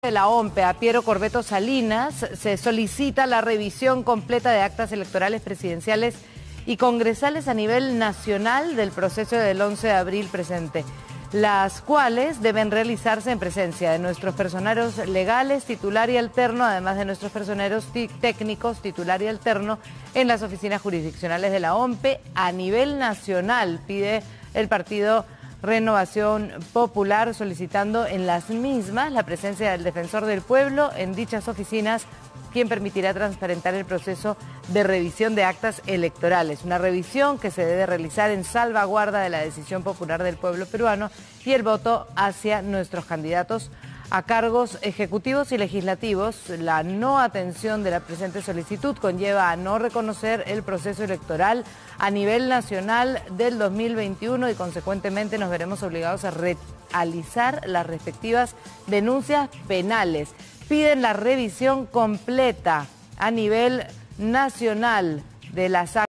De la OMPE a Piero Corbeto Salinas se solicita la revisión completa de actas electorales presidenciales y congresales a nivel nacional del proceso del 11 de abril presente, las cuales deben realizarse en presencia de nuestros personeros legales, titular y alterno, además de nuestros personeros técnicos, titular y alterno, en las oficinas jurisdiccionales de la OMPE a nivel nacional, pide el partido Renovación Popular, solicitando en las mismas la presencia del defensor del pueblo en dichas oficinas, quien permitirá transparentar el proceso de revisión de actas electorales. Una revisión que se debe realizar en salvaguarda de la decisión popular del pueblo peruano y el voto hacia nuestros candidatos a cargos ejecutivos y legislativos. La no atención de la presente solicitud conlleva a no reconocer el proceso electoral a nivel nacional del 2021 y consecuentemente nos veremos obligados a realizar las respectivas denuncias penales. Piden la revisión completa a nivel nacional de las actas.